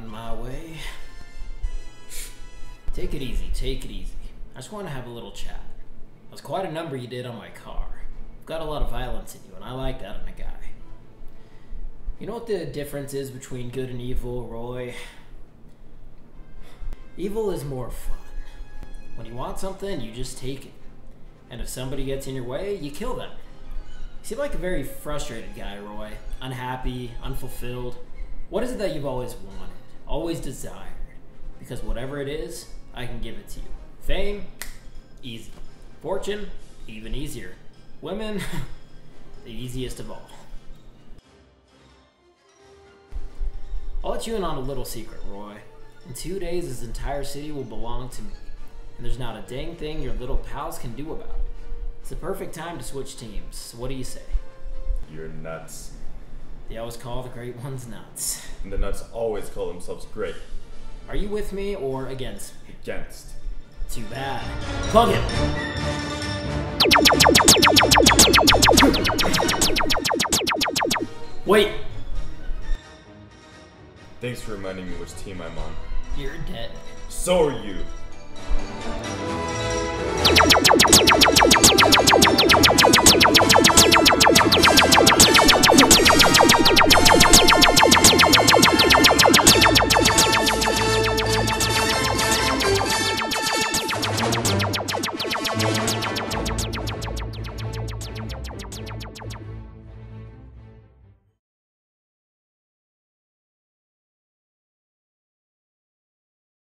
On my way. Take it easy, take it easy. I just want to have a little chat. That was quite a number you did on my car. You've got a lot of violence in you, and I like that in a guy. You know what the difference is between good and evil, Roy? Evil is more fun. When you want something, you just take it. And if somebody gets in your way, you kill them. You seem like a very frustrated guy, Roy. Unhappy, unfulfilled. What is it that you've always wanted, always desired? Because whatever it is, I can give it to you. Fame? Easy. Fortune? Even easier. Women? The easiest of all. I'll let you in on a little secret, Roy. In 2 days, this entire city will belong to me. And there's not a dang thing your little pals can do about it. It's the perfect time to switch teams. So what do you say? You're nuts. They always call the great ones nuts. And the nuts always call themselves great. Are you with me or against me? Against. Too bad. Plug him! Wait! Thanks for reminding me which team I'm on. You're dead. So are you.